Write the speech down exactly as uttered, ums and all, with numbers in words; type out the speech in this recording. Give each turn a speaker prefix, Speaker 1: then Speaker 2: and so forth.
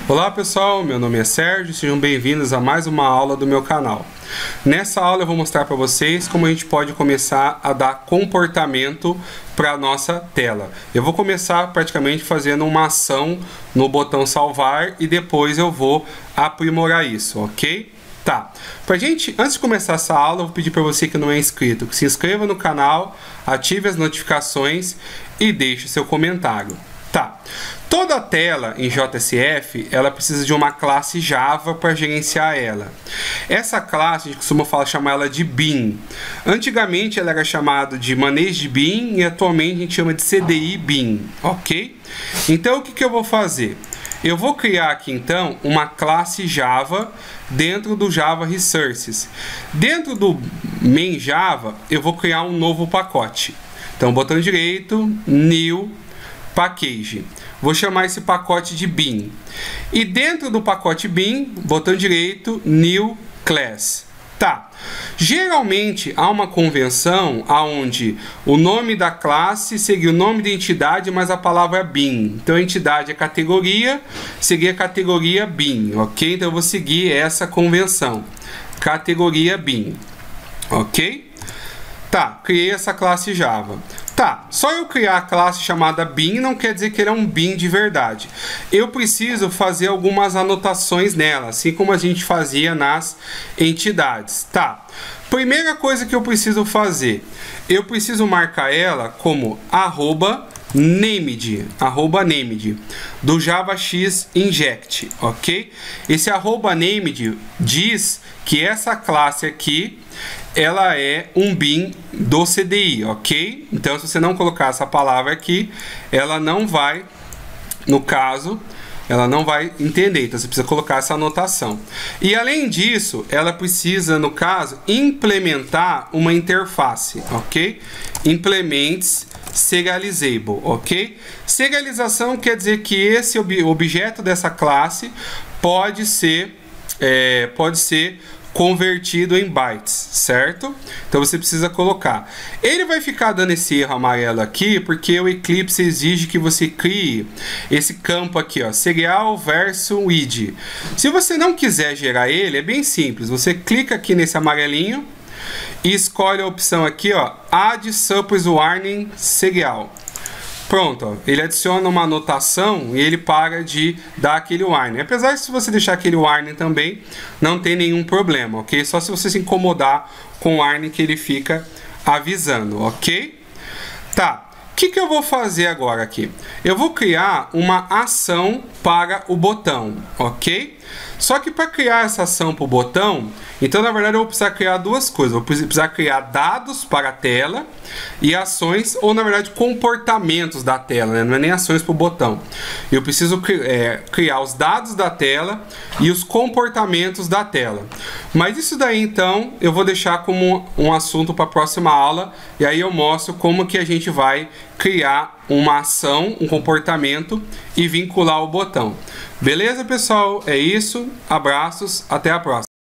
Speaker 1: Olá pessoal, meu nome é Sérgio, sejam bem-vindos a mais uma aula do meu canal. Nessa aula eu vou mostrar para vocês como a gente pode começar a dar comportamento para a nossa tela. Eu vou começar praticamente fazendo uma ação no botão salvar e depois eu vou aprimorar isso, ok? Tá, pra gente, antes de começar essa aula, eu vou pedir para você que não é inscrito, que se inscreva no canal, ative as notificações e deixe seu comentário. Tá, toda tela em J S F, ela precisa de uma classe Java para gerenciar ela. Essa classe, a gente costuma falar, chamar ela de bin. Antigamente ela era chamada de Manage Bin e atualmente a gente chama de C D I Bin, ok? Então o que, que eu vou fazer? Eu vou criar aqui então uma classe Java dentro do Java Resources. Dentro do main Java eu vou criar um novo pacote. Então botão direito, New Package. Vou chamar esse pacote de bin. E dentro do pacote bin, botão direito, New Class. Tá. Geralmente há uma convenção onde o nome da classe seria o nome da entidade, mas a palavra bin. Então a entidade é categoria, seria a categoria bin, ok? Então eu vou seguir essa convenção. Categoria bin, ok? Tá, criei essa classe Java. Tá, só eu criar a classe chamada bin não quer dizer que ele é um bin de verdade. Eu preciso fazer algumas anotações nela, assim como a gente fazia nas entidades. Tá, primeira coisa que eu preciso fazer, eu preciso marcar ela como arroba named, arroba named, do JavaX Inject, ok? Esse arroba named diz que essa classe aqui ela é um bin do C D I, ok? Então, se você não colocar essa palavra aqui, ela não vai, no caso, ela não vai entender. Então, você precisa colocar essa anotação. E, além disso, ela precisa, no caso, implementar uma interface, ok? Implements serializable, ok? Serialização quer dizer que esse ob objeto dessa classe pode ser, é, pode ser convertido em bytes, certo? Então você precisa colocar. Ele vai ficar dando esse erro amarelo aqui porque o Eclipse exige que você crie esse campo aqui, ó, serial versus id. Se você não quiser gerar ele, é bem simples. Você clica aqui nesse amarelinho e escolhe a opção aqui, ó, add suppose warning serial. Pronto, ó, ele adiciona uma anotação e ele para de dar aquele warning. Apesar de se você deixar aquele warning também, não tem nenhum problema, ok? Só se você se incomodar com o warning que ele fica avisando, ok? Tá, o que, que eu vou fazer agora aqui? Eu vou criar uma ação para o botão, ok? Só que para criar essa ação para o botão, então na verdade eu vou precisar criar duas coisas. Eu vou precisar criar dados para a tela e ações, ou na verdade comportamentos da tela, né? Não é nem ações para o botão. Eu preciso é, criar os dados da tela e os comportamentos da tela. Mas isso daí então eu vou deixar como um assunto para a próxima aula, e aí eu mostro como que a gente vai criar uma ação, um comportamento e vincular o botão. Beleza, pessoal? É isso. Abraços. Até a próxima.